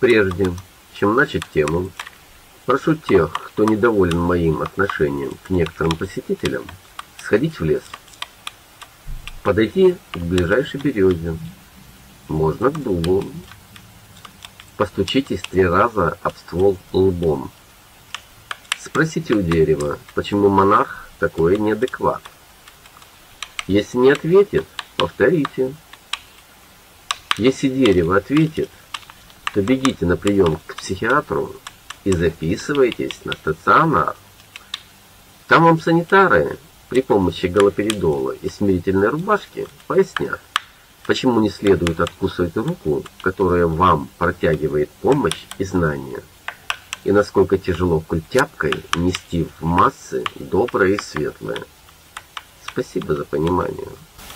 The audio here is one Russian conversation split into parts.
Прежде чем начать тему, прошу тех, кто недоволен моим отношением к некоторым посетителям, сходить в лес. Подойти к ближайшей березе, можно к дубу. Постучитесь 3 раза об ствол лбом. Спросите у дерева, почему монарх такой неадекват. Если не ответит, повторите. Если дерево ответит, то бегите на прием к психиатру и записывайтесь на стационар. Там вам санитары при помощи галоперидола и смирительной рубашки пояснят, почему не следует откусывать руку, которая вам протягивает помощь и знания, и насколько тяжело культяпкой нести в массы доброе и светлое. Спасибо за понимание.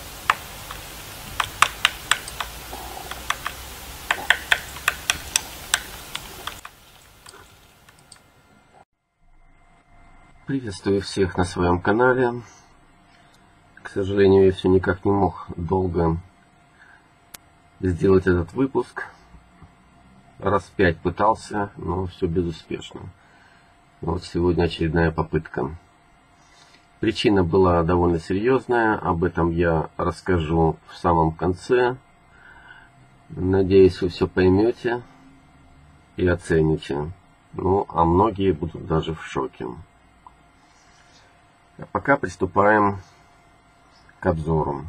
Приветствую всех на своем канале. К сожалению, я все никак не мог долго сделать этот выпуск. Раз 5 пытался, но все безуспешно. Вот сегодня очередная попытка. Причина была довольно серьезная, об этом я расскажу в самом конце. Надеюсь, вы все поймете и оцените. Ну, а многие будут даже в шоке. А пока приступаем к обзору.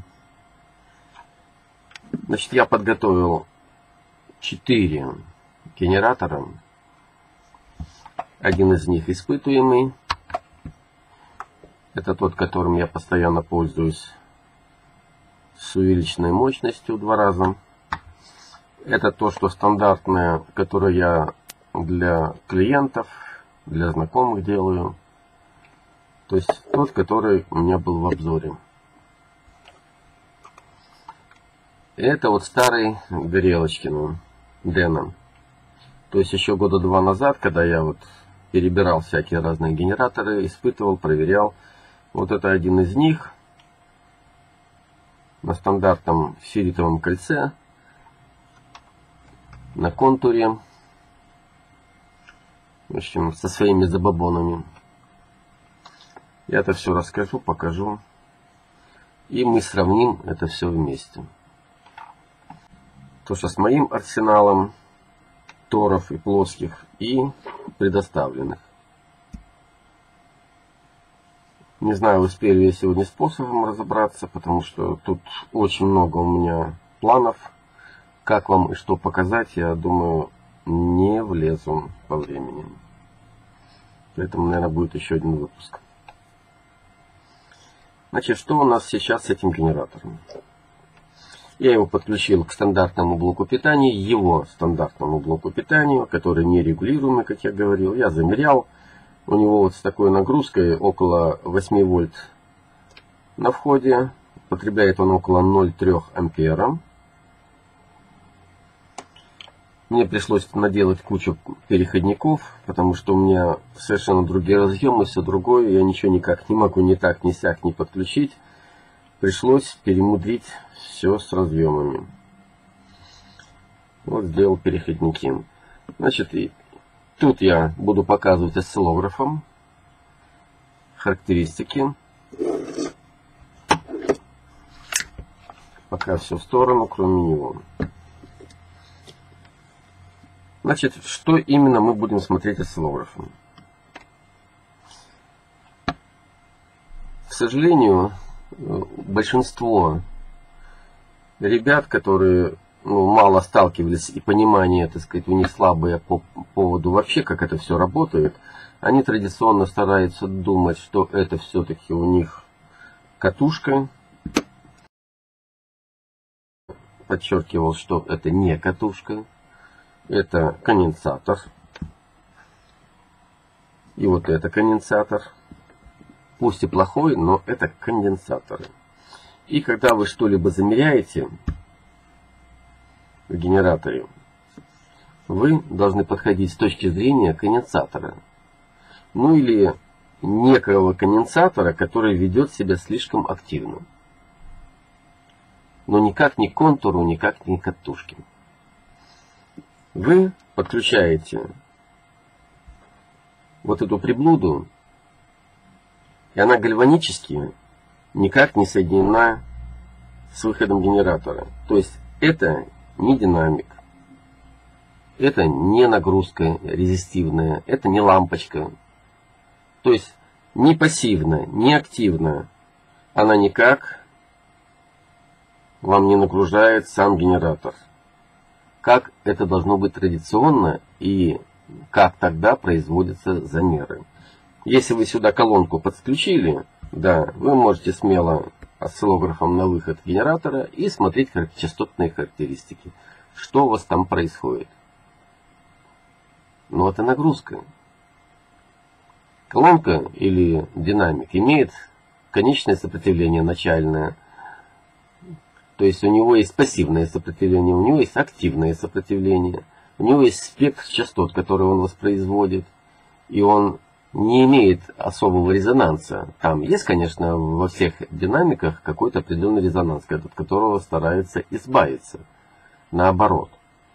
Значит, я подготовил 4 генератора. Один из них испытуемый. Это тот, которым я постоянно пользуюсь, с увеличенной мощностью в 2 раза. Это то, что стандартное, которое я для клиентов, для знакомых делаю. То есть тот, который у меня был в обзоре. Это вот старый Горелочкин Дэна. То есть еще года 2 назад, когда я вот перебирал всякие разные генераторы, испытывал, проверял. Вот это один из них. На стандартном ферритовом кольце. На контуре. В общем, со своими забабонами. Я это все расскажу, покажу. И мы сравним это все вместе. То, что с моим арсеналом торов и плоских, и предоставленных. Не знаю, успели я сегодня способом разобраться, потому что тут очень много у меня планов. Как вам и что показать, я думаю, не влезу по времени. Поэтому, наверное, будет еще один выпуск. Значит, что у нас сейчас с этим генератором? Я его подключил к стандартному блоку питания, его стандартному блоку питания, который нерегулируемый, как я говорил. Я замерял. У него вот с такой нагрузкой около 8 вольт на входе. Потребляет он около 0,3 ампера. Мне пришлось наделать кучу переходников, потому что у меня совершенно другие разъемы, все другое. Я ничего никак не могу ни так, ни сяк не подключить. Пришлось перемудрить все с разъемами. Вот сделал переходники. Значит, и тут я буду показывать осциллографом характеристики. Пока все в сторону, кроме него. Значит, что именно мы будем смотреть осциллографом? К сожалению, большинство ребят, которые мало сталкивались и понимание, так сказать, у них слабое по поводу вообще, как это все работает, они традиционно стараются думать, что это все-таки у них катушка. Подчеркивал, что это не катушка. Это конденсатор. И вот это конденсатор. Пусть и плохой, но это конденсаторы. И когда вы что-либо замеряете в генераторе, вы должны подходить с точки зрения конденсатора. Ну или некого конденсатора, который ведет себя слишком активно. Но никак не контуру, никак не катушки. Вы подключаете вот эту приблуду, и она гальванически никак не соединена с выходом генератора. То есть это не динамик, это не нагрузка резистивная, это не лампочка. То есть не пассивная, не активная. Она никак вам не нагружает сам генератор. Как это должно быть традиционно и как тогда производятся замеры. Если вы сюда колонку подключили, да, вы можете смело осциллографом на выход генератора и смотреть частотные характеристики. Что у вас там происходит. Но это нагрузка. Колонка или динамик имеет конечное сопротивление начальное. То есть у него есть пассивное сопротивление, у него есть активное сопротивление. У него есть спектр частот, который он воспроизводит. И он не имеет особого резонанса. Там есть, конечно, во всех динамиках какой-то определенный резонанс, от которого стараются избавиться. Наоборот.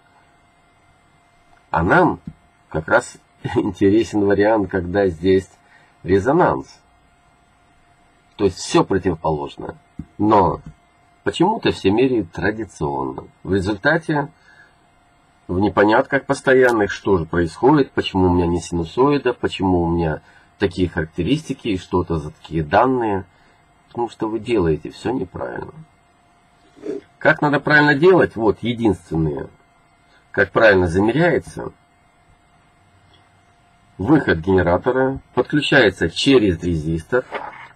А нам как раз интересен вариант, когда здесь резонанс. То есть все противоположно. Но почему-то все меряют традиционно. В результате в непонятках постоянных, что же происходит, почему у меня не синусоида, почему у меня такие характеристики и что-то за такие данные. Потому что вы делаете все неправильно. Как надо правильно делать? Вот единственное, как правильно замеряется. Выход генератора подключается через резистор.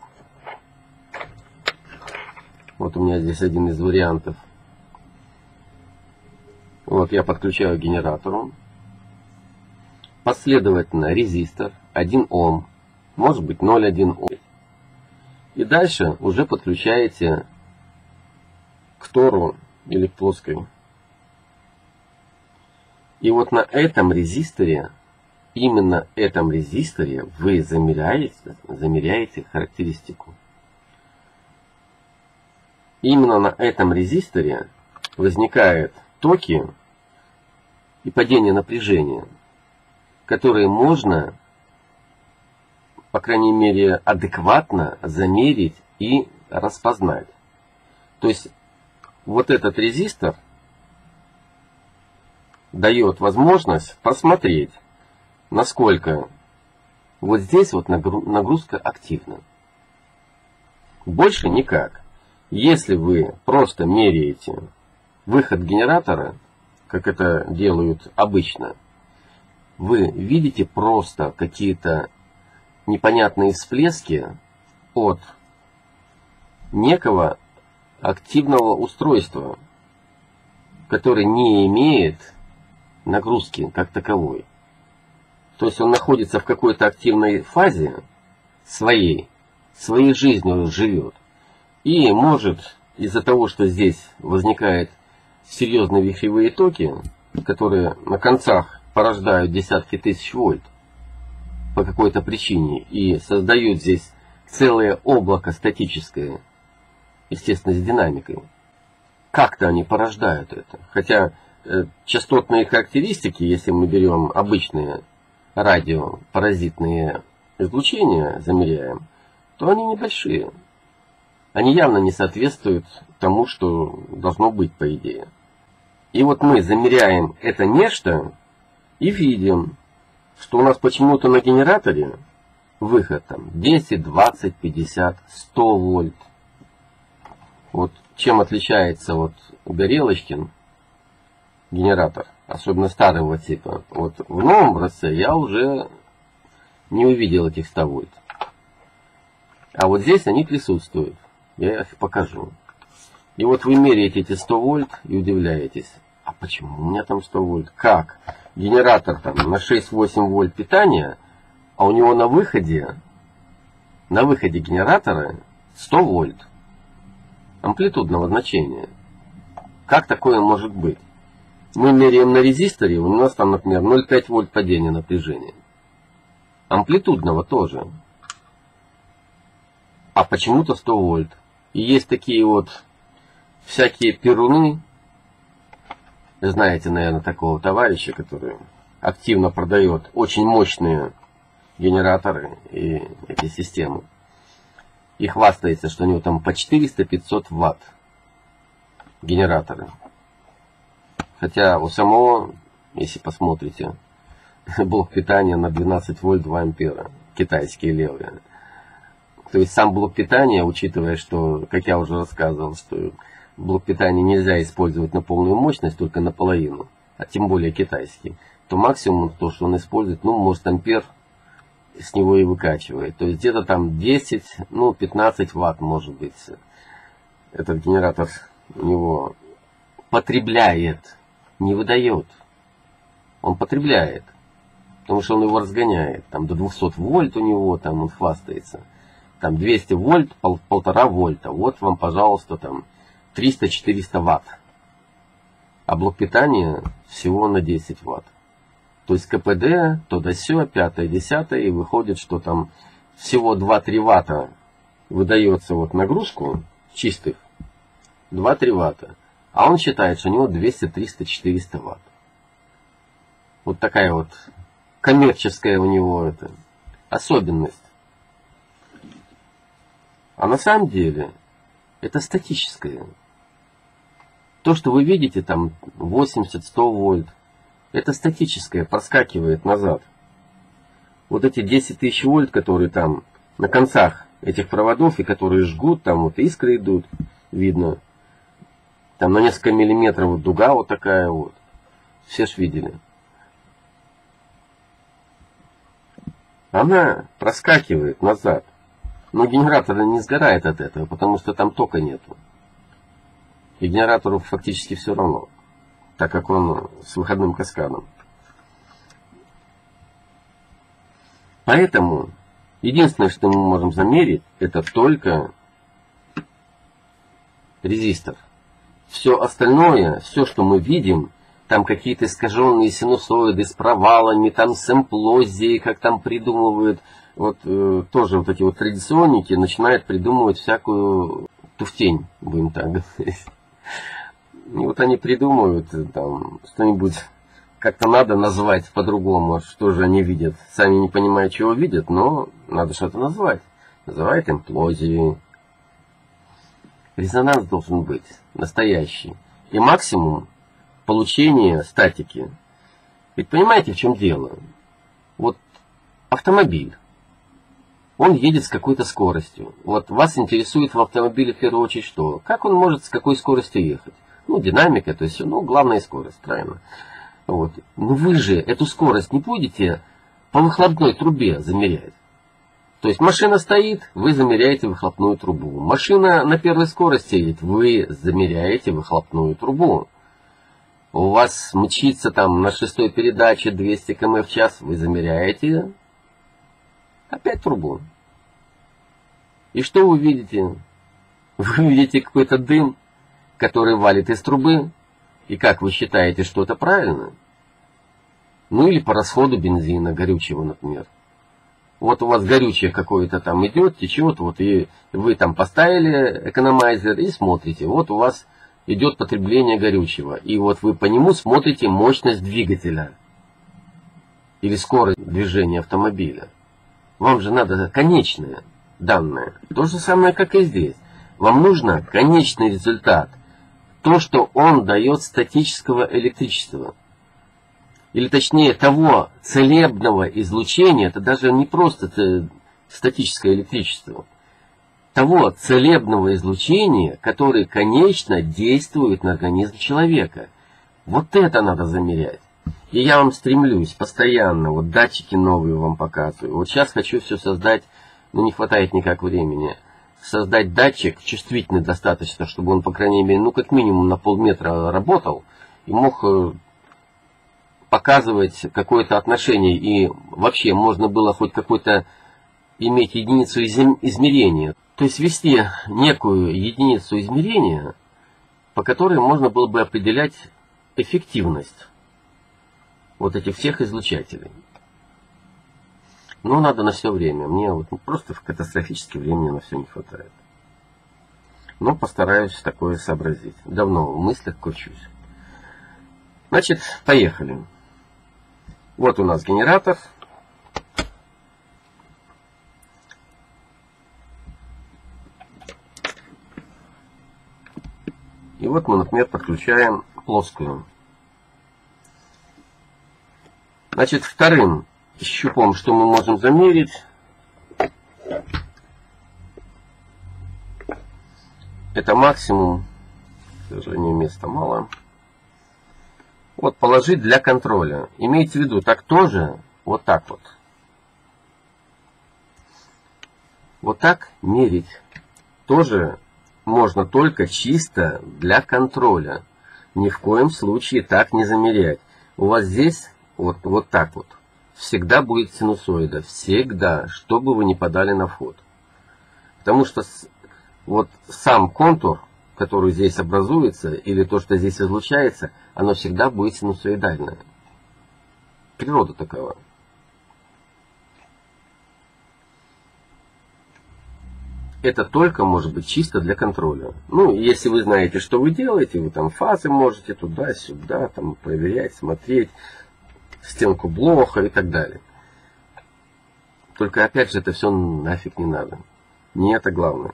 Вот у меня здесь один из вариантов. Вот я подключаю к генератору. Последовательно резистор 1 Ом, может быть 0,1 Ом. И дальше уже подключаете к тору или к плоской. И вот на этом резисторе, именно этом резисторе вы замеряете характеристику. Именно на этом резисторе возникают токи и падение напряжения, которые можно, по крайней мере, адекватно замерить и распознать. То есть вот этот резистор дает возможность посмотреть, насколько вот здесь вот нагрузка активна. Больше никак. Если вы просто меряете выход генератора, как это делают обычно, вы видите просто какие-то непонятные всплески от некого активного устройства, которое не имеет нагрузки как таковой. То есть он находится в какой-то активной фазе своей жизнью живет. И может из-за того, что здесь возникают серьезные вихревые токи, которые на концах порождают десятки тысяч вольт по какой-то причине и создают здесь целое облако статическое, естественно, с динамикой. Как-то они порождают это. Хотя частотные характеристики, если мы берем обычные радиопаразитные излучения, замеряем, то они небольшие. Они явно не соответствуют тому, что должно быть по идее. И вот мы замеряем это нечто и видим, что у нас почему-то на генераторе выход там 10, 20, 50, 100 вольт. Вот чем отличается вот Горелочкин генератор, особенно старого типа. Вот в новом образце я уже не увидел этих 100 вольт. А вот здесь они присутствуют. Я их покажу. И вот вы меряете эти 100 вольт и удивляетесь. А почему у меня там 100 вольт? Как? Генератор там на 6-8 вольт питания, а у него на выходе генератора 100 вольт амплитудного значения. Как такое может быть? Мы меряем на резисторе, у нас там, например, 0,5 вольт падения напряжения. Амплитудного тоже. А почему-то 100 вольт. И есть такие вот всякие перуны, Знаете, наверное, такого товарища, который активно продает очень мощные генераторы и эти системы. И хвастается, что у него там по 400-500 ватт генераторы. Хотя у самого, если посмотрите, блок питания на 12 вольт 2 ампера. Китайские левые. То есть сам блок питания, учитывая, что, как я уже рассказывал, что блок питания нельзя использовать на полную мощность, только наполовину, а тем более китайский, то максимум то, что он использует, ну, может, ампер с него и выкачивает. То есть где-то там 10, ну, 15 ватт, может быть, этот генератор у него потребляет, не выдает. Он потребляет, потому что он его разгоняет. Там до 200 вольт у него, там он хвастается. Там 200 вольт, 1,5 вольта. Вот вам, пожалуйста, там 300-400 ватт. А блок питания всего на 10 ватт. То есть КПД, то да сё, 5-10, и выходит, что там всего 2-3 ватта выдается вот нагрузку чистых. 2-3 ватта. А он считает, что у него 200, 300, 400 ватт. Вот такая вот коммерческая у него это особенность. А на самом деле это статическое. То, что вы видите там 80-100 вольт, это статическое, проскакивает назад. Вот эти 10 тысяч вольт, которые там на концах этих проводов, и которые жгут, там вот искры идут, видно. Там на несколько миллиметров вот дуга вот такая вот. Все ж видели. Она проскакивает назад. Но генератор не сгорает от этого, потому что там тока нету. И генератору фактически все равно, так как он с выходным каскадом. Поэтому единственное, что мы можем замерить, это только резистор. Все остальное, все, что мы видим, там какие-то искаженные синусоиды с провалами, там с имплозией, как там придумывают, вот тоже вот эти вот традиционники начинают придумывать всякую туфтень, будем так говорить. И вот они придумывают там что-нибудь, как-то надо назвать по-другому, что же они видят. Сами не понимают, чего видят, но надо что-то назвать. Называют имплозией. Резонанс должен быть настоящий. И максимум получения статики. Ведь понимаете, в чем дело? Вот автомобиль. Он едет с какой-то скоростью. Вот вас интересует в автомобиле в первую очередь что? Как он может с какой скоростью ехать? Ну, динамика, то есть, ну, главная скорость, правильно. Вот. Но вы же эту скорость не будете по выхлопной трубе замерять. То есть машина стоит, вы замеряете выхлопную трубу. Машина на первой скорости едет, вы замеряете выхлопную трубу. У вас мчится там на 6-й передаче 200 км в час, вы замеряете опять трубу. И что вы видите? Вы видите какой-то дым, который валит из трубы. И как вы считаете, что это правильно? Ну или по расходу бензина, горючего, например. Вот у вас горючее какое-то там идет, течет, вот и вы там поставили экономайзер и смотрите. Вот у вас идет потребление горючего. И вот вы по нему смотрите мощность двигателя. Или скорость движения автомобиля. Вам же надо конечное данное. То же самое, как и здесь. Вам нужно конечный результат. То, что он дает статического электричества. Или точнее того целебного излучения, это даже не просто статическое электричество. Того целебного излучения, которое, конечно, действует на организм человека. Вот это надо замерять. И я вам стремлюсь постоянно, вот датчики новые вам показываю. Вот сейчас хочу все создать, но не хватает никак времени. Создать датчик чувствительный достаточно, чтобы он, по крайней мере, ну как минимум на полметра работал и мог показывать какое-то отношение. И вообще можно было хоть какой-то иметь единицу измерения. То есть ввести некую единицу измерения, по которой можно было бы определять эффективность вот этих всех излучателей. Но надо на все время. Мне вот просто катастрофически времени на все не хватает. Но постараюсь такое сообразить. Давно в мыслях кручусь. Значит, поехали. Вот у нас генератор. И вот мы, например, подключаем плоскую. Значит, вторым щупом, что мы можем замерить, это максимум, к сожалению, места мало. Вот положить для контроля. Имейте в виду, так тоже, вот так вот. Вот так мерить тоже можно только чисто для контроля. Ни в коем случае так не замерять. У вас здесь вот так вот всегда будет синусоида. Всегда, что бы вы ни подали на вход. Потому что вот сам контур, который здесь образуется, или то, что здесь излучается, оно всегда будет синусоидальное. Природа такова. Это только может быть чисто для контроля. Ну, если вы знаете, что вы делаете, вы там фазы можете туда-сюда, там проверять, смотреть, стенку блоха и так далее. Только опять же это все нафиг не надо. Не это главное.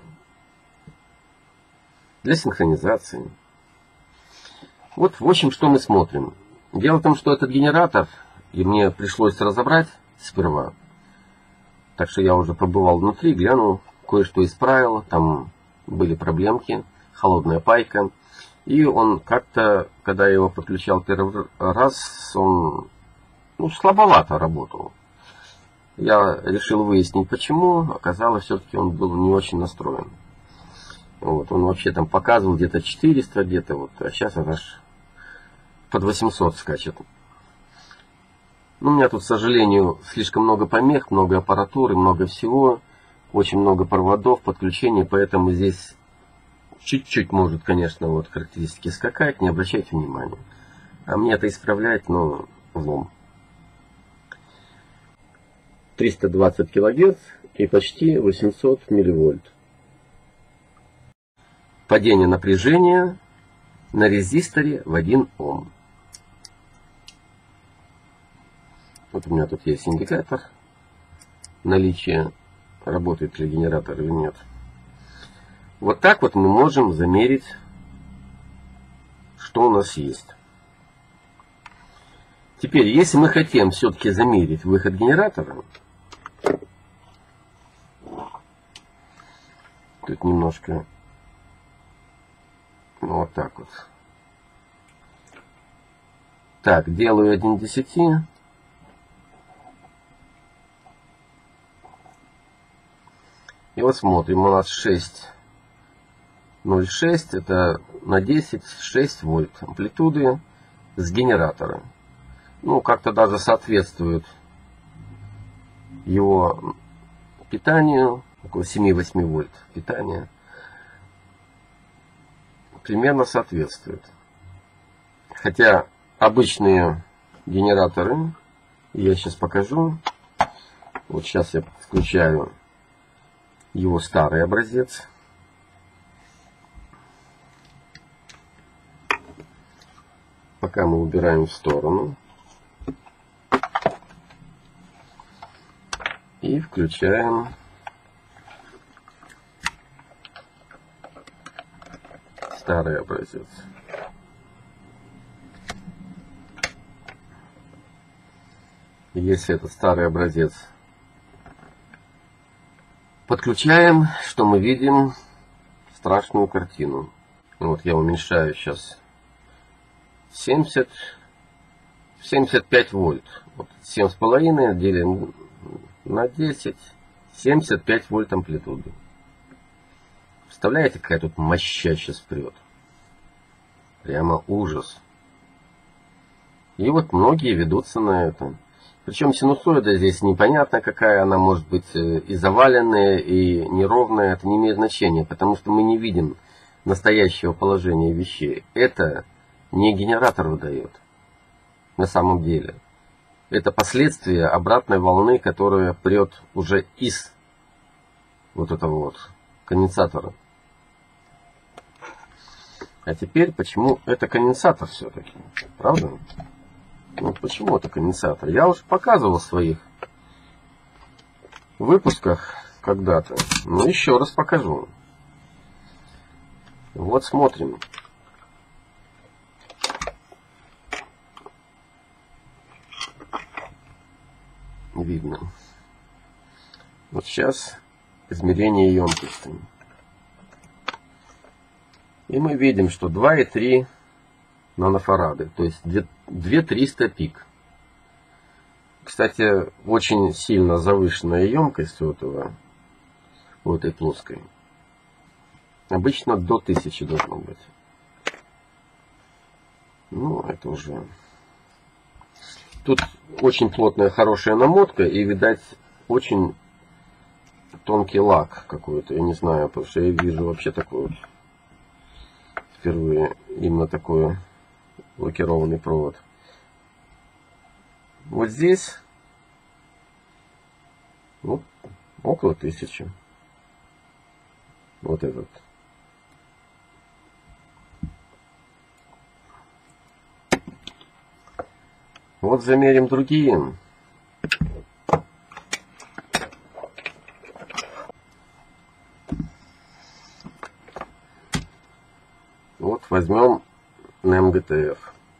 Для синхронизации. Вот в общем, что мы смотрим. Дело в том, что этот генератор, и мне пришлось разобрать сперва. Так что я уже побывал внутри, глянул, кое-что исправил. Там были проблемки, холодная пайка. И он как-то, когда я его подключал первый раз, он слабовато работал. Я решил выяснить почему. Оказалось, все-таки он был не очень настроен. Вот, он вообще там показывал где-то 400, где-то вот, а сейчас это аж под 800 скачет. Ну, у меня тут, к сожалению, слишком много помех, много аппаратуры, много всего, очень много проводов, подключений, поэтому здесь чуть-чуть может, конечно, вот характеристики скакать, не обращайте внимания. А мне это исправлять, но влом. 320 кГц и почти 800 милливольт. Падение напряжения на резисторе в 1 Ом. Вот у меня тут есть индикатор наличия, работает ли генератор или нет. Вот так вот мы можем замерить, что у нас есть. Теперь, если мы хотим все-таки замерить выход генератора, тут немножко вот так вот. Так, делаю 1/10. И вот смотрим, у нас 6,06, это на 10, 6 вольт амплитуды с генератора. Ну, как-то даже соответствует его питанию, около 7-8 вольт питания. Примерно соответствует. Хотя обычные генераторы, я сейчас покажу. Вот сейчас я включаю его старый образец. Пока мы убираем в сторону. И включаем старый образец. Если это старый образец подключаем, что мы видим? Страшную картину. Вот я уменьшаю сейчас 75 вольт. Вот 7,5 делим на 10, 75 вольт амплитуды. Представляете, какая тут моща сейчас прет? Прямо ужас. И вот многие ведутся на это. Причем синусоида здесь непонятно какая, она может быть и заваленная, и неровная, это не имеет значения, потому что мы не видим настоящего положения вещей. Это не генератор выдает на самом деле. Это последствия обратной волны, которая прет уже из вот этого вот конденсатора. А теперь, почему это конденсатор все-таки? Правда? Вот почему это конденсатор? Я уже показывал в своих выпусках когда-то. Но еще раз покажу. Вот смотрим. Видно. Вот сейчас измерение емкости. И мы видим, что 2,3 нанофарады, то есть 2300 пик. Кстати, очень сильно завышенная емкость у этой плоской. Обычно до 1000 должно быть. Ну, это уже... Тут очень плотная, хорошая намотка, и, видать, очень тонкий лак какой-то. Я не знаю, потому что я вижу вообще такой вот впервые именно такой лакированный провод. Вот здесь вот, около 1000. Вот этот. Вот замерим другие. Вот возьмем NEM-GTF.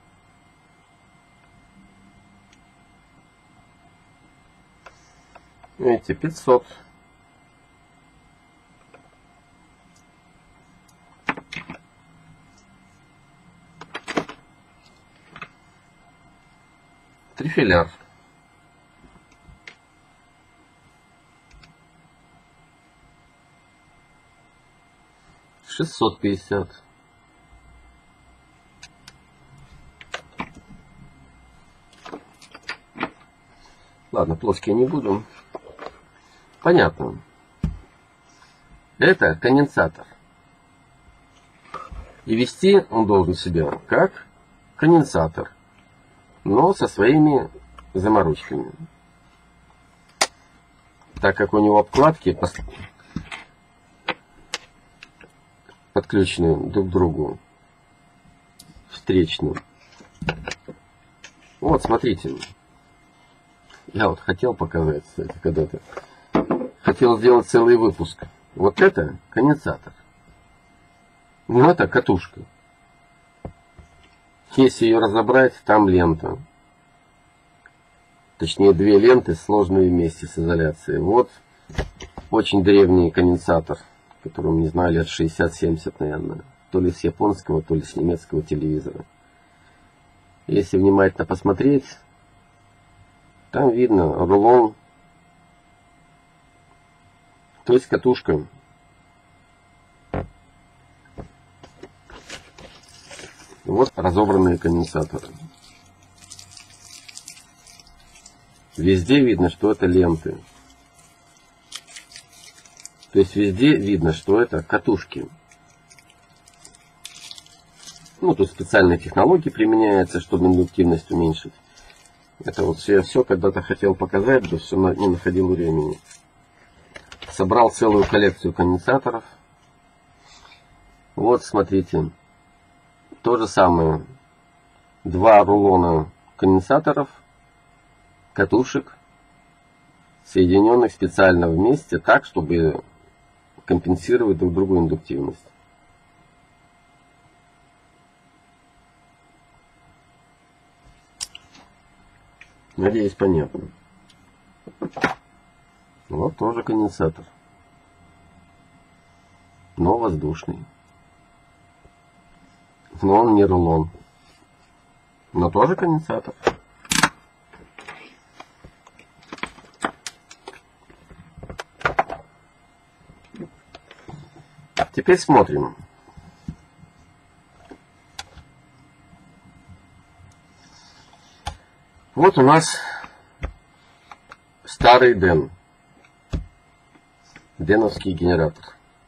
Видите, 500. Трифиляр. 650. Ладно, плоские не буду. Понятно. Это конденсатор. И вести он должен себя как конденсатор, но со своими заморочками. Так как у него обкладки подключены друг к другу встречно. Вот, смотрите. Я вот хотел показать, кстати, когда-то. Хотел сделать целый выпуск. Вот это конденсатор. Ну, это катушка. Если ее разобрать, там лента. Точнее, две ленты, сложные вместе с изоляцией. Вот очень древний конденсатор, которому, не знаю, лет 60-70, наверное. То ли с японского, то ли с немецкого телевизора. Если внимательно посмотреть, там видно рулон, то есть катушка. Вот разобранные конденсаторы. Везде видно, что это ленты. То есть везде видно, что это катушки. Ну, тут специальные технологии применяются, чтобы индуктивность уменьшить. Это вот я все когда-то хотел показать, но все не находил времени. Собрал целую коллекцию конденсаторов. Вот, смотрите. То же самое. Два рулона конденсаторов, катушек, соединенных специально вместе так, чтобы компенсировать друг другу индуктивность. Надеюсь, понятно. Вот тоже конденсатор. Но воздушный. Но он не рулон. Но тоже конденсатор. Теперь смотрим. Вот у нас старый Ден. Деновский генератор,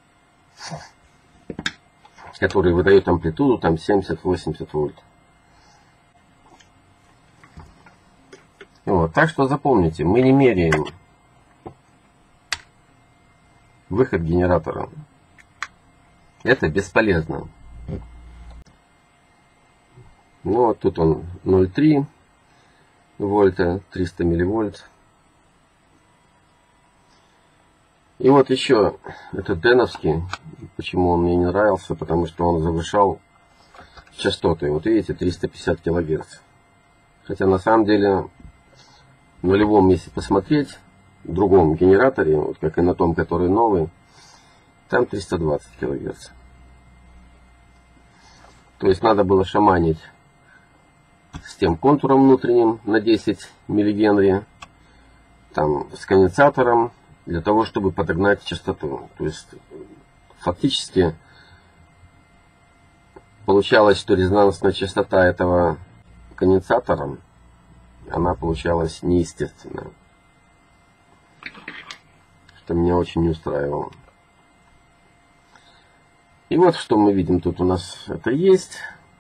который выдает амплитуду там 70-80 вольт. Вот, так что запомните, мы не меряем выход генератора. Это бесполезно. Ну вот тут он 0,3 вольта, 300 милливольт. И вот еще этот деновский, почему он мне не нравился, потому что он завышал частоты. Вот видите, 350 килогерц. Хотя на самом деле в нулевом, если посмотреть, в другом генераторе, вот как и на том, который новый, там 320 килогерц. То есть надо было шаманить с тем контуром внутренним на 10 миллигенри, там с конденсатором, для того, чтобы подогнать частоту. То есть фактически получалось, что резонансная частота этого конденсатора, она получалась неестественная. Что меня очень не устраивало. И вот что мы видим. Тут у нас это есть.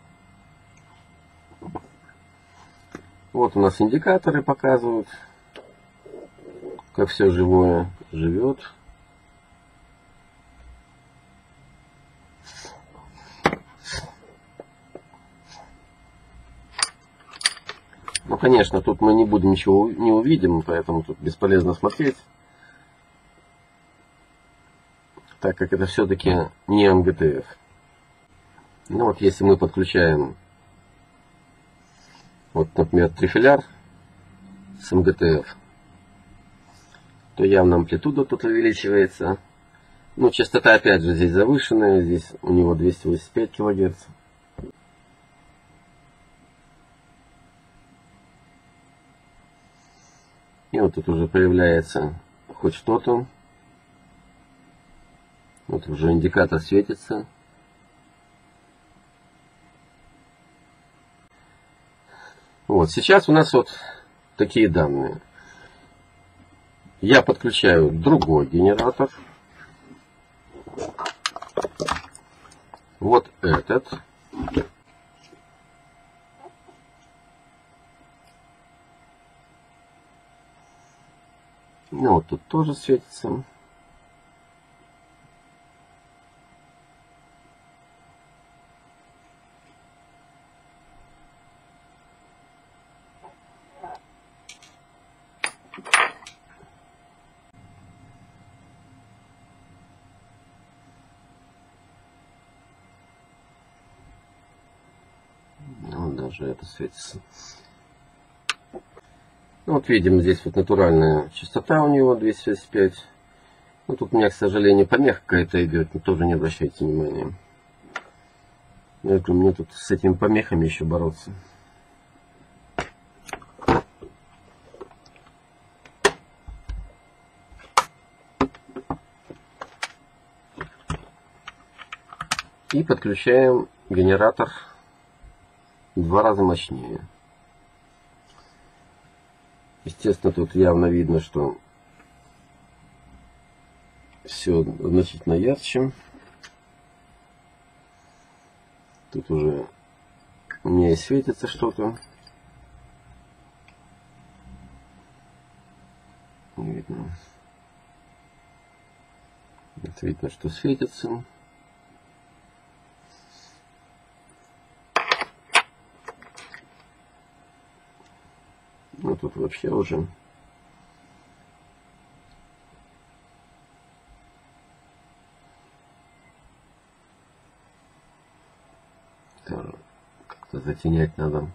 Вот у нас индикаторы показывают, как все живое живет. Ну, конечно, тут мы не будем ничего не увидим, поэтому тут бесполезно смотреть, так как это все-таки не МГТФ. Ну вот если мы подключаем, вот, например, трифиляр с МГТФ, то явно амплитуда тут увеличивается. Ну, частота опять же здесь завышенная, здесь у него 285 кГц. И вот тут уже появляется хоть что-то. Вот уже индикатор светится. Вот сейчас у нас вот такие данные. Я подключаю другой генератор. Вот этот. Ну вот тут тоже светится. Вот даже это светится. Вот видим, здесь вот натуральная частота у него 285. Ну, тут у меня, к сожалению, помеха какая-то идет, но тоже не обращайте внимания. Я говорю, мне тут с этими помехами еще бороться. И подключаем генератор в 2 раза мощнее. Естественно, тут явно видно, что все значительно ярче. Тут уже у меня и светится что-то. Видно. Вот видно, что светится. Ну тут вообще уже как-то затенять надо.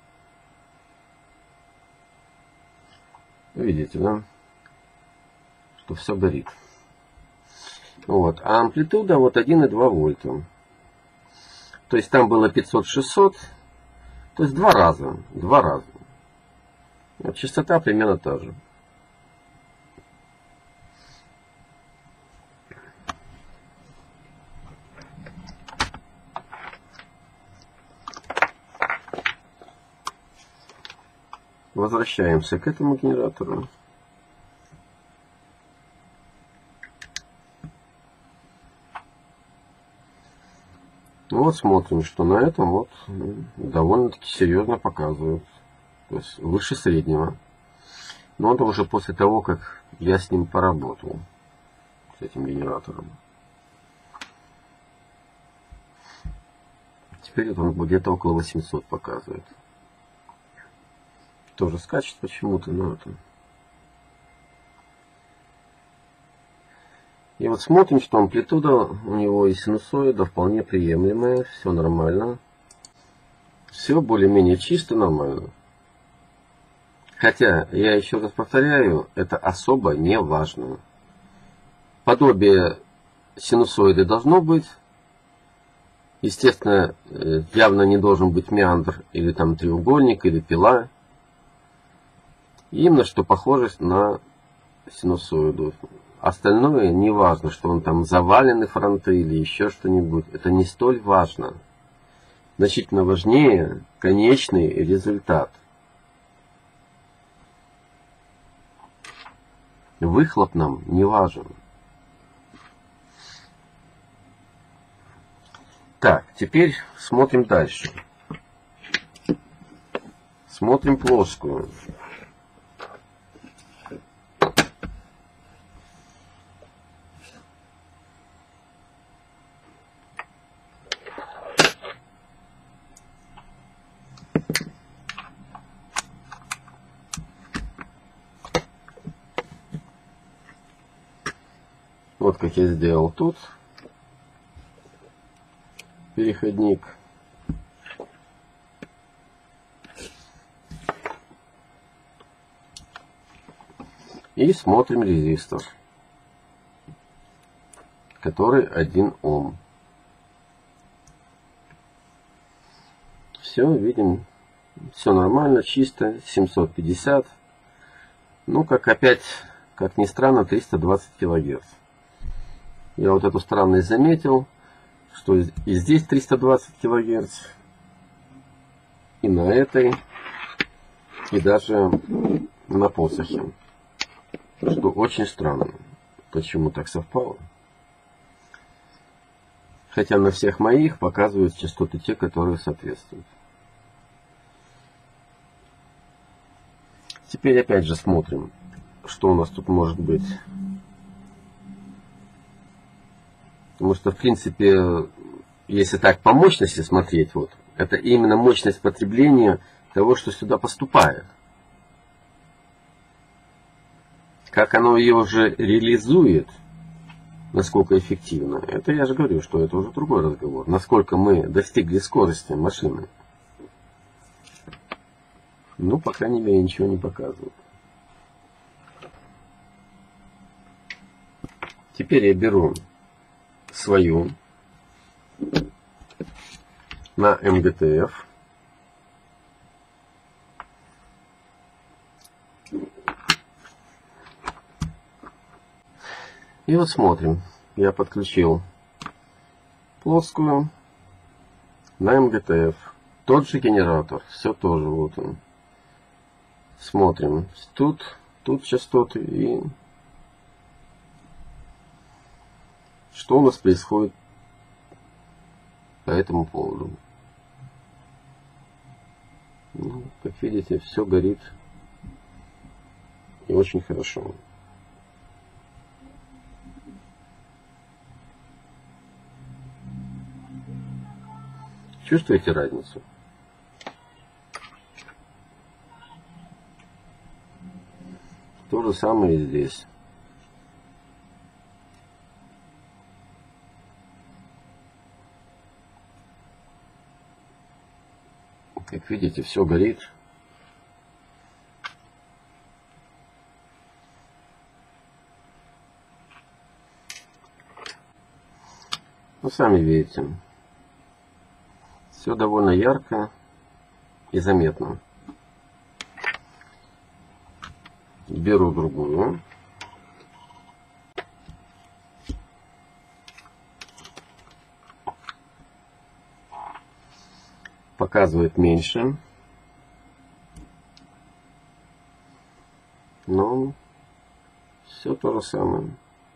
Видите, да? Что все горит. Вот. А амплитуда вот 1,2 вольта. То есть там было 500-600. То есть 2 раза. 2 раза. Вот частота примерно та же. Возвращаемся к этому генератору. Вот смотрим, что на этом вот довольно-таки серьезно показывают. То есть выше среднего. Но это уже после того, как я с ним поработал. С этим генератором. теперь он где-то около 800 показывает. Тоже скачет почему-то, но это... И вот смотрим, что амплитуда у него и синусоида вполне приемлемая, все нормально. Все более-менее чисто, нормально. Хотя, я еще раз повторяю, это особо не важно. Подобие синусоида должно быть. Естественно, явно не должен быть меандр, или там треугольник, или пила. Именно что похожесть на синусоиду. Остальное не важно, что он там завалены фронты или еще что-нибудь. Это не столь важно. Значительно важнее конечный результат. Выхлоп нам не важен. Так, теперь смотрим дальше. Смотрим плоскую. Вот как я сделал тут переходник. И смотрим резистор, который 1 Ом. Все, видим, все нормально, чисто, 750. Ну, как опять, как ни странно, 320 килогерц. Я вот эту странность заметил, что и здесь 320 килогерц, и на этой, и даже на посохе. Что очень странно, почему так совпало. Хотя на всех моих показывают частоты те, которые соответствуют. Теперь опять же смотрим, что у нас тут может быть. Потому что, в принципе, если так по мощности смотреть, вот, это именно мощность потребления того, что сюда поступает. Как оно ее уже реализует, насколько эффективно, это я же говорю, что это уже другой разговор. Насколько мы достигли скорости машины. Ну, по крайней мере, ничего не показывает. Теперь я беру свою на МГТФ. И вот смотрим. Я подключил плоскую на МГТФ. Тот же генератор. Все тоже вот он. Смотрим. Тут частоты и что у нас происходит по этому поводу. Ну, как видите, все горит и очень хорошо. Чувствуете разницу? То же самое и здесь. Как видите, все горит. Ну, сами видите. Все довольно ярко и заметно. Беру другую. Показывает меньше. Но все то же самое.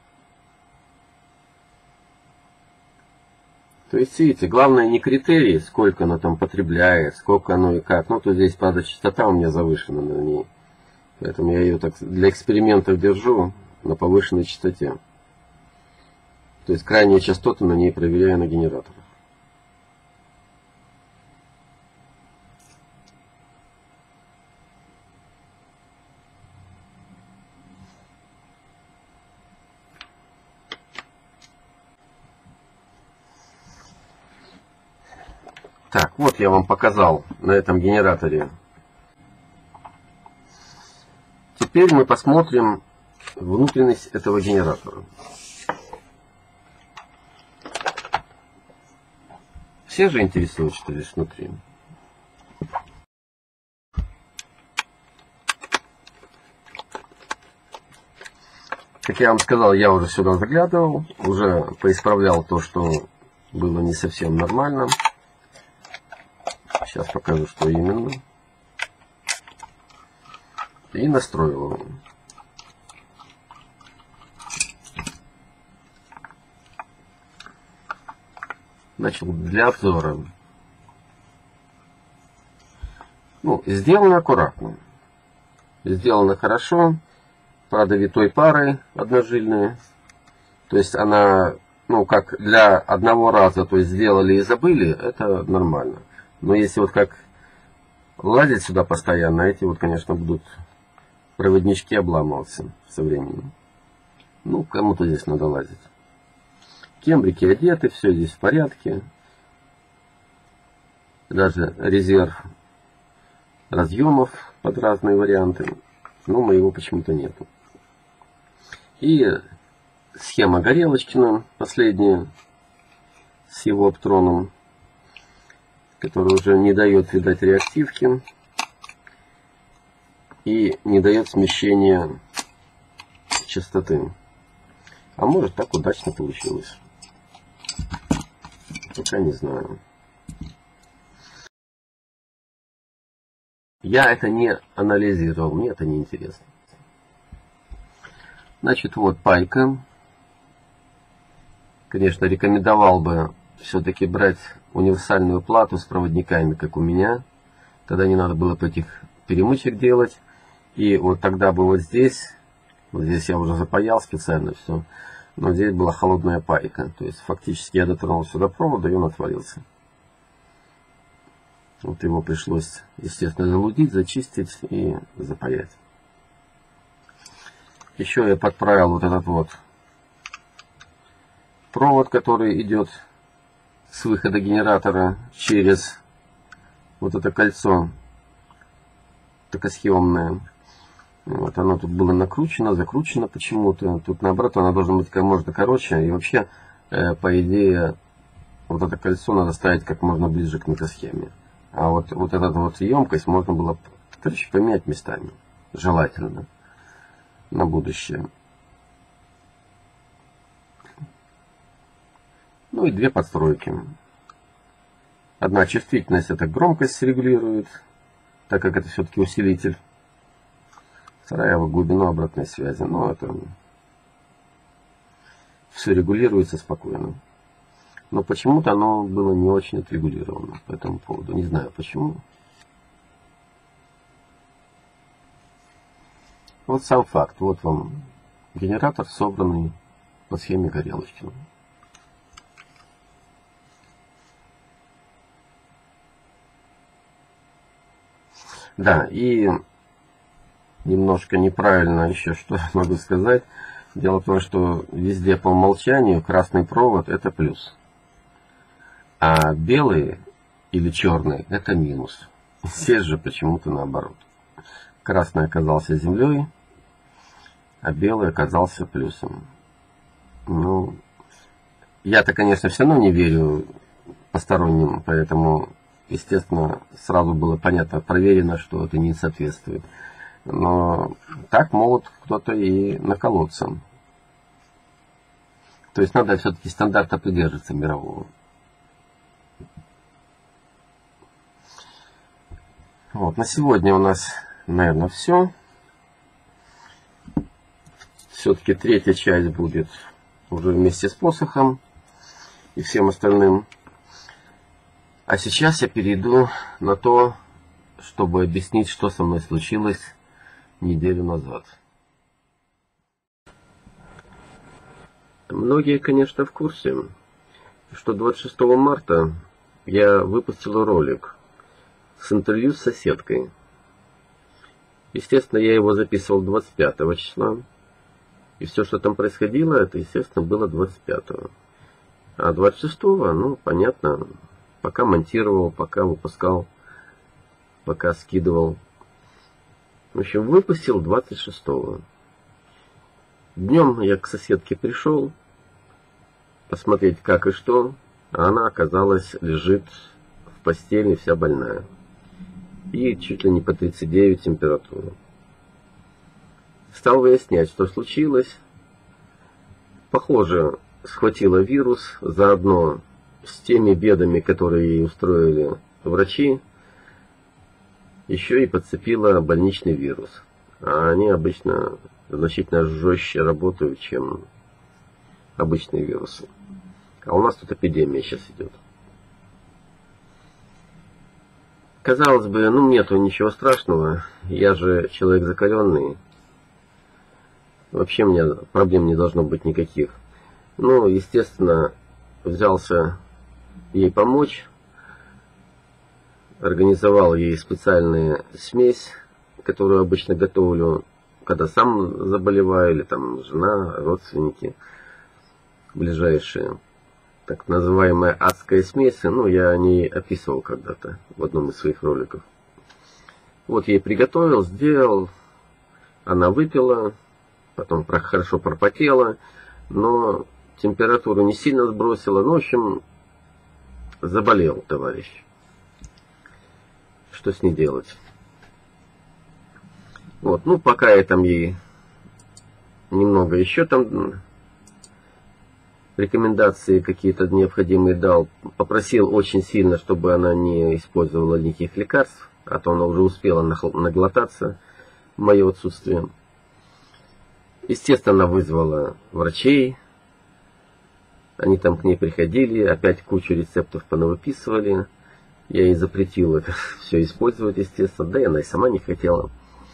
То есть, видите, главное не критерий, сколько оно там потребляет, сколько оно и как. Ну, то здесь, правда, частота у меня завышена на ней. Поэтому я ее так для экспериментов держу на повышенной частоте. То есть, крайние частоты на ней проверяю на генераторах. Так, вот я вам показал на этом генераторе. Теперь мы посмотрим внутренность этого генератора. Все же интересует, что здесь внутри. Как я вам сказал, я уже сюда заглядывал, уже поисправлял то, что было не совсем нормально. Сейчас покажу, что именно. И настроил его. Значит, для обзора. Ну, сделано аккуратно. Сделано хорошо. Правда, витой парой одножильные. То есть она, ну, как для одного раза, то есть сделали и забыли, это нормально. Но если вот как лазить сюда постоянно, эти вот, конечно, будут проводнички обламываться со временем. Ну, кому-то здесь надо лазить. Кембрики одеты, все здесь в порядке. Даже резерв разъемов под разные варианты. Но моего почему-то нету. И схема Горелочкина, последняя, с его оптроном, который уже не дает, видать, реактивки и не дает смещения частоты. А может, так удачно получилось. Пока не знаю. Я это не анализировал, мне это не интересно. Значит, вот пайка. Конечно, рекомендовал бы все-таки брать универсальную плату с проводниками, как у меня. Тогда не надо было этих перемычек делать. И вот тогда бы вот здесь я уже запаял специально все. Но здесь была холодная пайка. То есть фактически я дотронул сюда провода, и он отвалился. Вот его пришлось, естественно, залудить, зачистить и запаять. Еще я подправил вот этот вот провод, который идет с выхода генератора через вот это кольцо токосъемное. Вот оно тут было накручено, закручено почему-то. Тут наоборот оно должно быть как можно короче. И вообще, по идее, вот это кольцо надо ставить как можно ближе к микросхеме. А вот эту вот емкость можно было, короче, поменять местами. Желательно. На будущее. Ну и две подстройки. Одна чувствительность, это громкость регулирует, так как это все-таки усилитель. Вторая глубину обратной связи. Но это все регулируется спокойно. Но почему-то оно было не очень отрегулировано по этому поводу. Не знаю почему. Вот сам факт. Вот вам генератор, собранный по схеме Горелочкина. Да, и немножко неправильно еще что могу сказать. Дело в том, что везде по умолчанию красный провод это плюс. А белый или черный это минус. Здесь же почему-то наоборот. Красный оказался землей, а белый оказался плюсом. Ну, я-то, конечно, все равно не верю посторонним, поэтому, естественно, сразу было понятно, проверено, что это не соответствует. Но так могут кто-то и наколоться. То есть надо все-таки стандарта придерживаться мирового. Вот, на сегодня у нас, наверное, все. Все-таки третья часть будет уже вместе с посохом и всем остальным. А сейчас я перейду на то, чтобы объяснить, что со мной случилось неделю назад. Многие, конечно, в курсе, что 26 марта я выпустил ролик с интервью с соседкой. Естественно, я его записывал 25 числа. И все, что там происходило, это, естественно, было 25-го. А 26-го, ну, понятно, Пока монтировал, пока выпускал, пока скидывал. В общем, выпустил 26-го. Днем я к соседке пришел посмотреть, как и что, а она, оказалось, лежит в постели вся больная. И чуть ли не по 39 температура. Стал выяснять, что случилось. Похоже, схватила вирус, заодно с теми бедами, которые ей устроили врачи, еще и подцепила больничный вирус. А они обычно значительно жестче работают, чем обычные вирусы. А у нас тут эпидемия сейчас идет. Казалось бы, нету ничего страшного. Я же человек закаленный. Вообще у меня проблем не должно быть никаких. Естественно, взялся ей помочь. Организовал ей специальную смесь, которую обычно готовлю, когда сам заболеваю, или там жена, родственники ближайшие. Так называемая адская смесь. Я о ней описывал когда-то в одном из своих роликов. Вот ей приготовил, сделал. Она выпила, потом хорошо пропотела, но температуру не сильно сбросила. В общем, заболел товарищ. Что с ней делать? Вот, пока я там ей немного еще там рекомендации какие-то необходимые дал, попросил очень сильно, чтобы она не использовала никаких лекарств, а то она уже успела наглотаться в мое отсутствие. Естественно, она вызвала врачей, они там к ней приходили, опять кучу рецептов понавыписывали. Я ей запретил это все использовать, естественно, да и она и сама не хотела.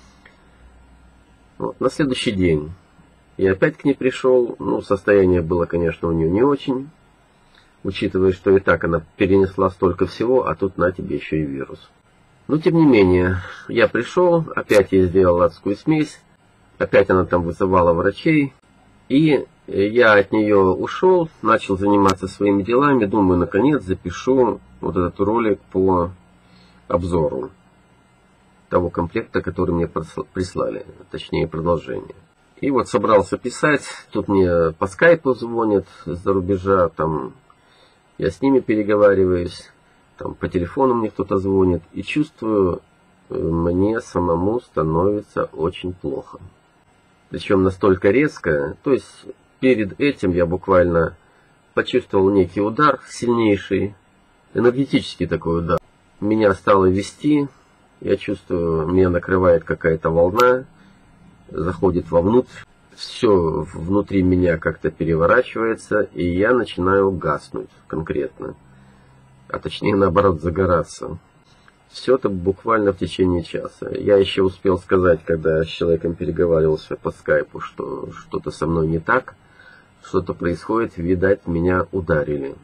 Вот, на следующий день я опять к ней пришел. Состояние было, конечно, у нее не очень, учитывая, что и так она перенесла столько всего, а тут на тебе еще и вирус. Но тем не менее, я пришел, опять я сделал адскую смесь, опять она там вызывала врачей, и я от нее ушел, начал заниматься своими делами, думаю, наконец запишу вот этот ролик по обзору того комплекта, который мне прислали, точнее продолжение. И вот собрался писать, тут мне по скайпу звонят из-за рубежа, там я с ними переговариваюсь, там по телефону мне кто-то звонит, и чувствую, мне самому становится очень плохо. Причем настолько резко, то есть перед этим я буквально почувствовал некий удар, сильнейший, энергетический такой удар. Меня стало вести, я чувствую, меня накрывает какая-то волна, заходит вовнутрь, все внутри меня как-то переворачивается, и я начинаю гаснуть конкретно, а точнее наоборот загораться. Все это буквально в течение часа. Я еще успел сказать, когда с человеком переговаривался по скайпу, что что-то со мной не так, что-то происходит, видать, меня ударили.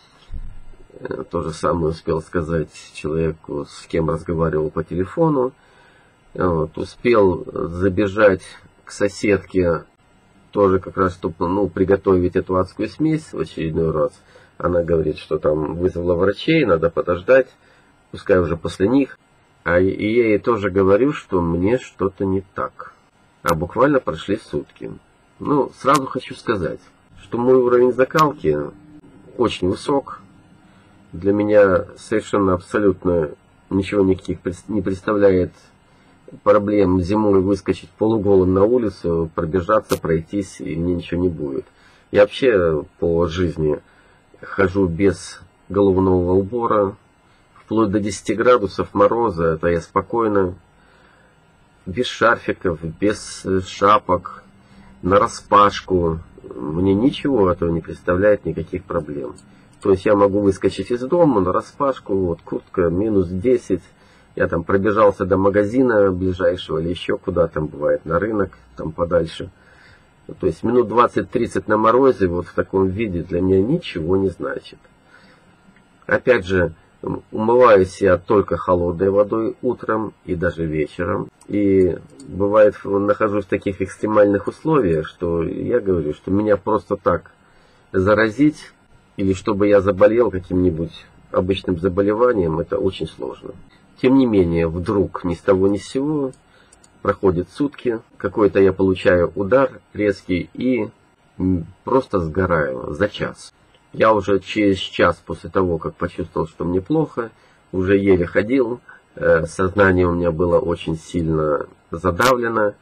То же самое успел сказать человеку, с кем разговаривал по телефону. Вот, успел забежать к соседке, тоже как раз, чтобы приготовить эту адскую смесь в очередной раз. Она говорит, что там вызвала врачей, надо подождать, пускай уже после них. И я ей тоже говорю, что мне что-то не так. А буквально прошли сутки. Сразу хочу сказать, что мой уровень закалки очень высок. Для меня совершенно абсолютно ничего никаких не представляет проблем зимой выскочить полуголым на улицу, пробежаться, пройтись, и мне ничего не будет. Я вообще по жизни хожу без головного убора, вплоть до 10 градусов мороза, это я спокойно, без шарфиков, без шапок, нараспашку. Мне ничего этого не представляет никаких проблем. То есть я могу выскочить из дома нараспашку, вот куртка минус 10, я там пробежался до магазина ближайшего или еще куда там бывает, на рынок, там подальше. То есть минут 20-30 на морозе вот в таком виде для меня ничего не значит. Опять же, умываюсь я только холодной водой утром и даже вечером. И бывает, нахожусь в таких экстремальных условиях, что я говорю, что меня просто так заразить, или чтобы я заболел каким-нибудь обычным заболеванием это очень сложно. Тем не менее, вдруг ни с того ни с сего проходят сутки, какой-то я получаю удар резкий и просто сгораю за час. Я уже через час после того, как почувствовал, что мне плохо, уже еле ходил, сознание у меня было очень сильно задавлено.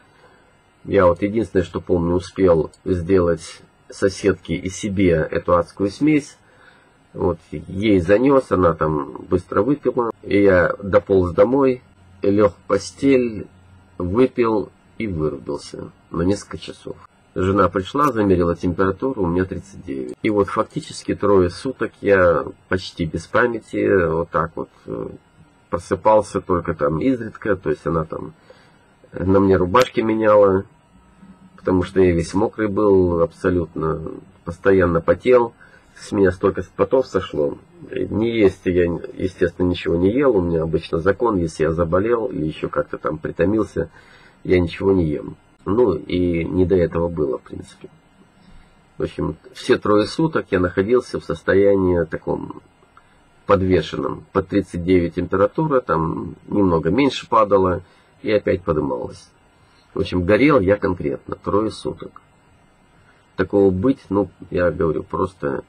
Я вот единственное, что помню, успел сделать соседке и себе эту адскую смесь. Вот ей занес, она там быстро выпила. И я дополз домой, лег в постель, выпил и вырубился на несколько часов. Жена пришла, замерила температуру, у меня 39. И вот фактически 3 суток я почти без памяти, вот так вот просыпался только там изредка. То есть она там на мне рубашки меняла, потому что я весь мокрый был, абсолютно постоянно потел. С меня столько потов сошло. Не есть я, естественно, ничего не ел. У меня обычно закон, если я заболел или еще как-то там притомился, я ничего не ем. Ну и не до этого было, в принципе. В общем, все 3 суток я находился в состоянии таком подвешенном. Под 39 температура, там немного меньше падала и опять подымалась. В общем, горел я конкретно 3 суток. Такого быть, ну, я говорю, просто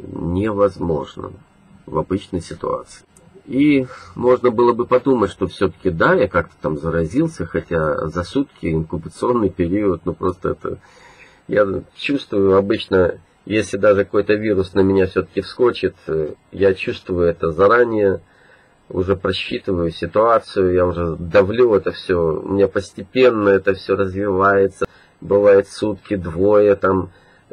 невозможно в обычной ситуации. И можно было бы подумать, что все-таки да, я как-то там заразился, хотя за сутки инкубационный период, ну просто это... Я чувствую обычно, если даже какой-то вирус на меня все-таки вскочит, я чувствую это заранее, уже просчитываю ситуацию, я уже давлю это все, у меня постепенно это все развивается, бывает сутки, 2 там,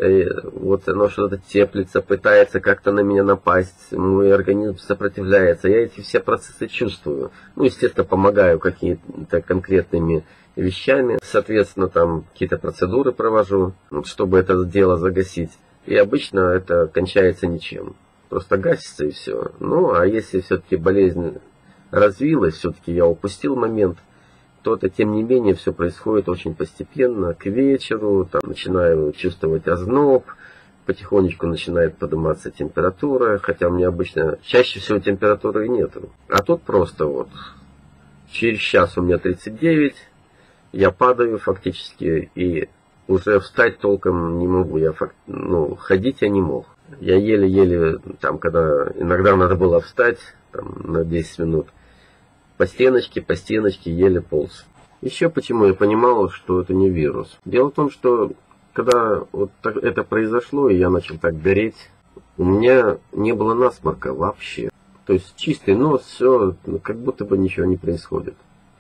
вот оно что-то теплится, пытается как-то на меня напасть, мой организм сопротивляется, я эти все процессы чувствую, ну, естественно, помогаю какими-то конкретными вещами, соответственно, там какие-то процедуры провожу, чтобы это дело загасить, и обычно это кончается ничем. Просто гасится и все. Ну, а если все-таки болезнь развилась, все-таки я упустил момент, то это, тем не менее, все происходит очень постепенно. К вечеру там начинаю чувствовать озноб, потихонечку начинает подниматься температура, хотя у меня обычно чаще всего температуры и нету. А тут просто вот через час у меня 39, я падаю фактически и уже встать толком не могу. Ходить я не мог. Я еле-еле, там, когда иногда надо было встать там, на 10 минут, по стеночке, еле полз. Еще почему я понимал, что это не вирус. Дело в том, что когда вот это произошло, и я начал так гореть, у меня не было насморка вообще. То есть чистый нос, все, как будто бы ничего не происходит.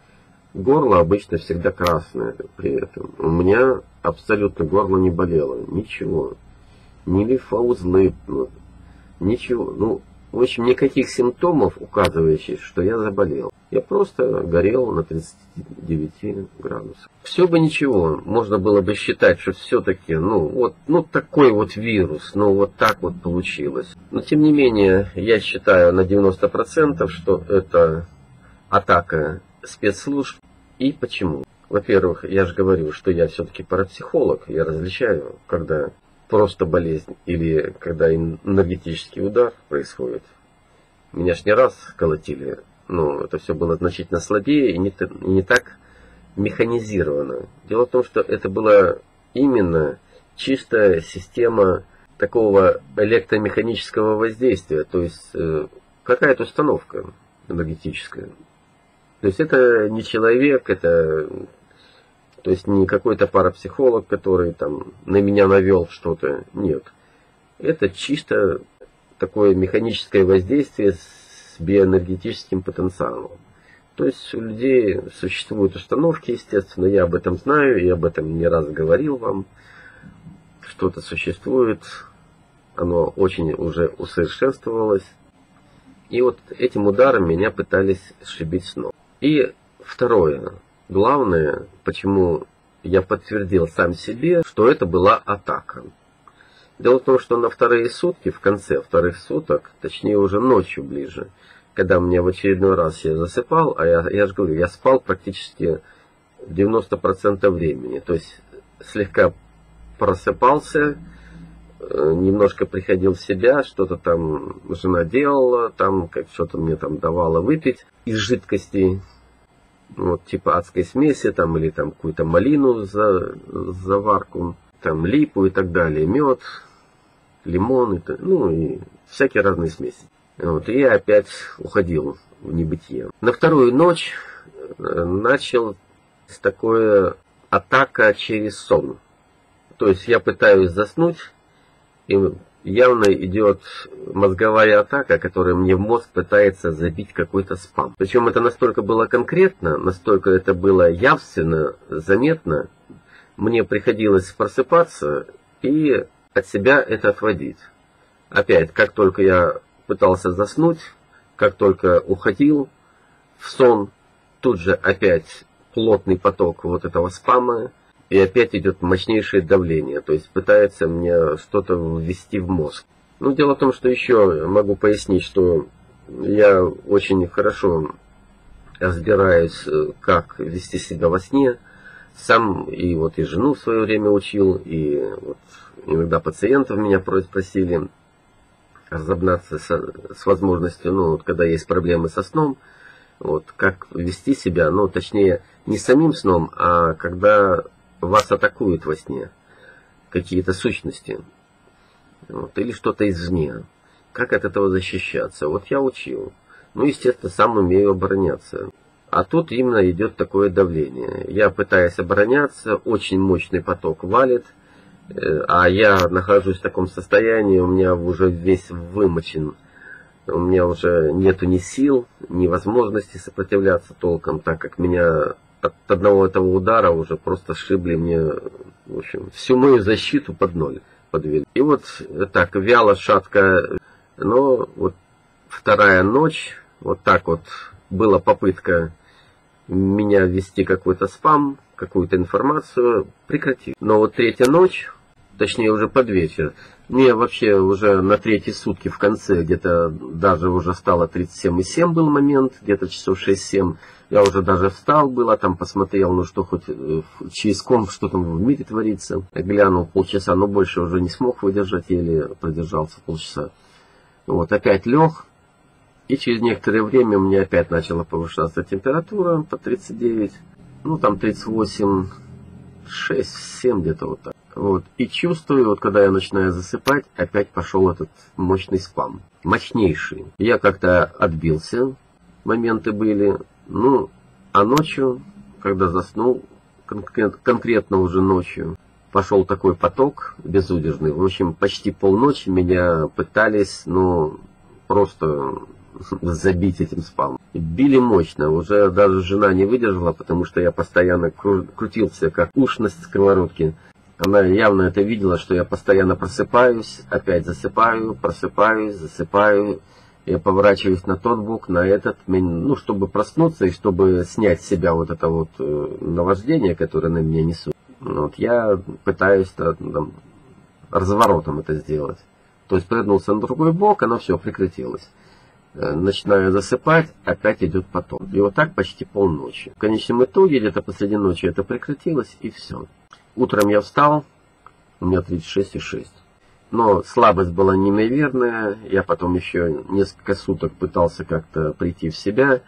Горло обычно всегда красное при этом. У меня абсолютно горло не болело, ничего. Ни лимфоузлы, ничего. Ну, в общем, никаких симптомов, указывающих, что я заболел. Я просто горел на 39 градусах. Все бы ничего, можно было бы считать, что все-таки, такой вот вирус, вот так вот получилось. Но, тем не менее, я считаю на 90%, что это атака спецслужб. И почему? Во-первых, я же говорю, что я все-таки парапсихолог, я различаю, когда просто болезнь или когда энергетический удар происходит. Меня ж не раз колотили, но это все было значительно слабее и не так механизировано. Дело в том, что это была именно чистая система такого электромеханического воздействия, то есть какая-то установка энергетическая. То есть это не человек, это... То есть не какой-то парапсихолог, который там на меня навел что-то. Нет. Это чисто такое механическое воздействие с биоэнергетическим потенциалом. То есть у людей существуют установки, естественно, я об этом знаю, и об этом не раз говорил вам. Что-то существует, оно очень уже усовершенствовалось. И вот этим ударом меня пытались сшибить с ног. И второе. Главное, почему я подтвердил сам себе, что это была атака. Дело в том, что на вторые сутки, в конце 2 суток, точнее уже ночью ближе, когда мне в очередной раз я засыпал, а я же говорю, я спал практически 90% времени. То есть слегка просыпался, немножко приходил в себя, что-то там жена делала, там как что-то мне там давала выпить из жидкостей, вот типа адской смеси, там или там какую-то малину за заварку, там липу и так далее, мед, лимон, ну и всякие разные смеси. Вот, и я опять уходил в небытие. На вторую ночь начал такое атака через сон. То есть я пытаюсь заснуть, и явно идет мозговая атака, которая мне в мозг пытается забить какой-то спам. Причем это настолько было конкретно, настолько это было явственно, заметно, мне приходилось просыпаться и от себя это отводить. Опять, как только я пытался заснуть, как только уходил в сон, тут же опять плотный поток вот этого спама, и опять идет мощнейшее давление, то есть пытается мне что-то ввести в мозг. Ну, дело в том, что еще могу пояснить, что я очень хорошо разбираюсь, как вести себя во сне. Сам и вот и жену в свое время учил, и вот иногда пациентов меня просили разобраться с возможностью, ну, вот, когда есть проблемы со сном, вот, как вести себя, ну, точнее, не самим сном, а когда вас атакуют во сне какие-то сущности, вот, или что-то извне. Как от этого защищаться? Вот я учил. Ну, естественно, сам умею обороняться. А тут именно идет такое давление. Я пытаюсь обороняться, очень мощный поток валит, а я нахожусь в таком состоянии, у меня уже весь вымочен. У меня уже нету ни сил, ни возможности сопротивляться толком, так как меня от одного этого удара уже просто сшибли мне, в общем, всю мою защиту под ноль подвели. И вот так вяло, шатко, но вот вторая ночь, вот так вот была попытка меня ввести какой-то спам, какую-то информацию, прекратить. Но вот третья ночь, точнее уже под вечер, мне вообще уже на третьи сутки в конце, где-то даже уже стало 37,7 был момент, где-то часов 6-7, я уже даже встал было, там посмотрел, ну что хоть через комп, что там в мире творится, глянул полчаса, но больше уже не смог выдержать, еле продержался полчаса. Вот опять лег, и через некоторое время у меня опять начала повышаться температура по 39, ну там 38, 6, 7 где-то вот так. Вот. И чувствую, вот когда я начинаю засыпать, опять пошел этот мощный спам. Мощнейший. Я как-то отбился, моменты были. Ну, а ночью, когда заснул, конкретно уже ночью, пошел такой поток безудержный. В общем, почти полночи меня пытались, ну, просто забить этим спамом. Били мощно, уже даже жена не выдержала, потому что я постоянно крутился, как уж на сковородке. Она явно это видела, что я постоянно просыпаюсь, опять засыпаю, просыпаюсь, засыпаю. Я поворачиваюсь на тот бок, на этот, ну, чтобы проснуться и чтобы снять с себя вот это вот наваждение, которое на меня несут. Вот, я пытаюсь там, разворотом это сделать. То есть прыгнулся на другой бок, оно все прекратилось. Начинаю засыпать, опять идет поток. И вот так почти полночи. В конечном итоге, где-то посреди ночи это прекратилось, и все. Утром я встал, у меня 36,6. Но слабость была неимоверная. Я потом еще несколько суток пытался как-то прийти в себя.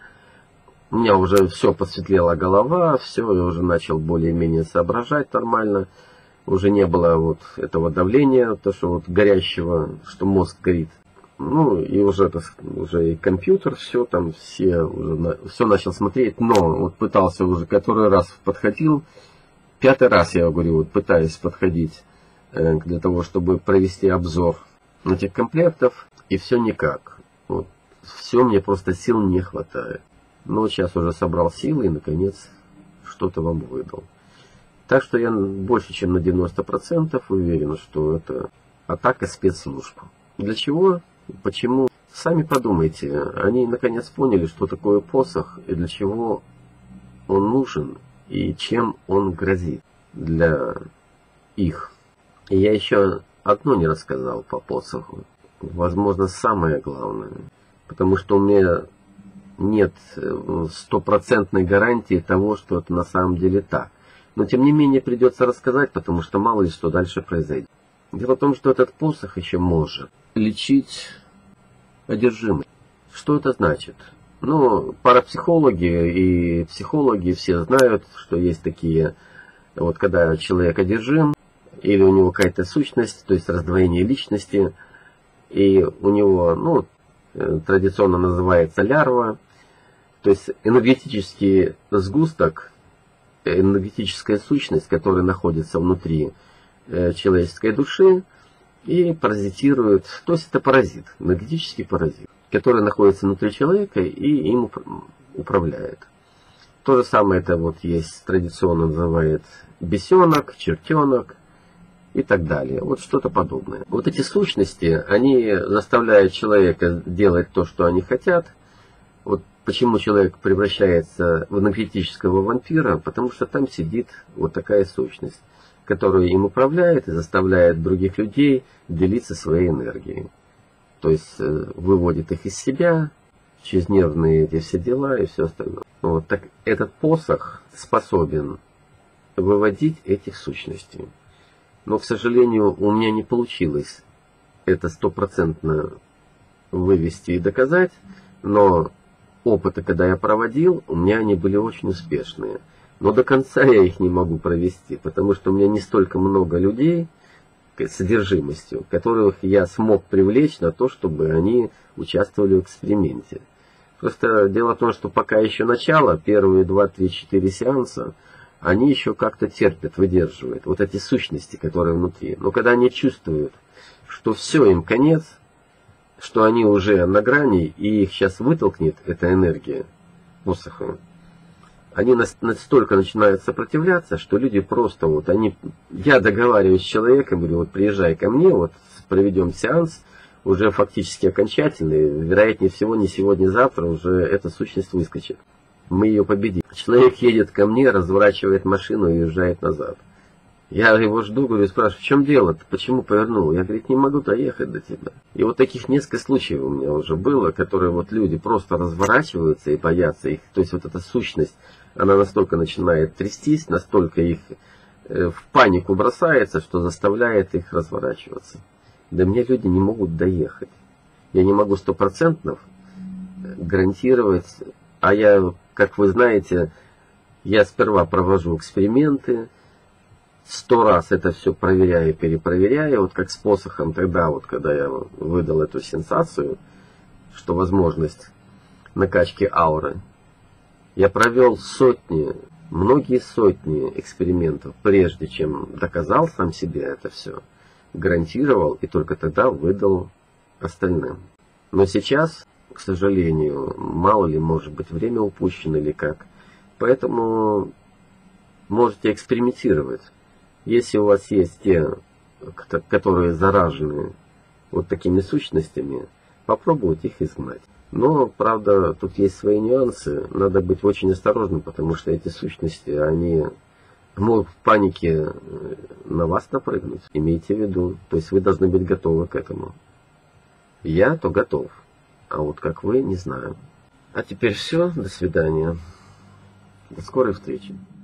У меня уже все посветлела голова, все, я уже начал более-менее соображать нормально. Уже не было вот этого давления, то, что вот горящего, что мозг горит. Ну, и уже и компьютер, все там, все начал смотреть, но вот пытался уже который раз подходил, 5-й раз, я говорю, вот пытаюсь подходить для того, чтобы провести обзор этих комплектов, и все никак. Вот, все, мне просто сил не хватает. Но сейчас уже собрал силы и, наконец, что-то вам выдал. Так что я больше, чем на 90% уверен, что это атака спецслужб. Для чего? Почему? Сами подумайте. Они наконец поняли, что такое посох и для чего он нужен и чем он грозит для их. И я еще одно не рассказал по посоху. Возможно, самое главное. Потому что у меня нет стопроцентной гарантии того, что это на самом деле так. Но тем не менее придется рассказать, потому что мало ли что дальше произойдет. Дело в том, что этот посох еще может лечить одержимость. Что это значит? Ну, парапсихологи и психологи все знают, что есть такие, вот когда человек одержим, или у него какая-то сущность, то есть раздвоение личности, и у него, ну, традиционно называется лярва, то есть энергетический сгусток, энергетическая сущность, которая находится внутри человеческой души и паразитирует, то есть это паразит, энергетический паразит, который находится внутри человека и им управляет. То же самое это вот есть традиционно называют бесенок, чертенок и так далее. Вот что-то подобное. Вот эти сущности, они заставляют человека делать то, что они хотят. Вот почему человек превращается в энергетического вампира, потому что там сидит вот такая сущность, которая им управляет и заставляет других людей делиться своей энергией. То есть выводит их из себя, через нервные эти все дела и все остальное. Вот так этот посох способен выводить этих сущностей. Но, к сожалению, у меня не получилось это 100% вывести и доказать, но опыты, когда я проводил, у меня они были очень успешные. Но до конца я их не могу провести, потому что у меня не столько много людей с содержимостью, которых я смог привлечь на то, чтобы они участвовали в эксперименте. Просто дело в том, что пока еще начало, первые 2, 3, 4 сеанса, они еще как-то терпят, выдерживают вот эти сущности, которые внутри. Но когда они чувствуют, что все, им конец, что они уже на грани, и их сейчас вытолкнет эта энергия посоха, они настолько начинают сопротивляться, что люди просто вот, я договариваюсь с человеком, говорю, вот приезжай ко мне, вот проведем сеанс, уже фактически окончательный, вероятнее всего не сегодня, завтра уже эта сущность выскочит. Мы ее победим. Человек едет ко мне, разворачивает машину и уезжает назад. Я его жду, говорю, спрашиваю, в чем дело? Ты почему повернул? Я, говорит, не могу доехать до тебя. И вот таких несколько случаев у меня уже было, которые вот люди просто разворачиваются и боятся их. То есть вот эта сущность, она настолько начинает трястись, настолько их в панику бросается, что заставляет их разворачиваться. До меня люди не могут доехать. Я не могу 100% гарантировать. А я, как вы знаете, я сперва провожу эксперименты, 100 раз это все проверяю, перепроверяю, вот как с посохом тогда, вот когда я выдал эту сенсацию, что возможность накачки ауры. Я провел многие сотни экспериментов, прежде чем доказал сам себе это все, гарантировал и только тогда выдал остальным. Но сейчас, к сожалению, мало ли, может быть, время упущено или как. Поэтому можете экспериментировать. Если у вас есть те, которые заражены вот такими сущностями, попробуйте их изгнать. Но, правда, тут есть свои нюансы. Надо быть очень осторожным, потому что эти сущности, они могут в панике на вас напрыгнуть. Имейте в виду. То есть вы должны быть готовы к этому. Я-то готов. А вот как вы, не знаю. А теперь все. До свидания. До скорой встречи.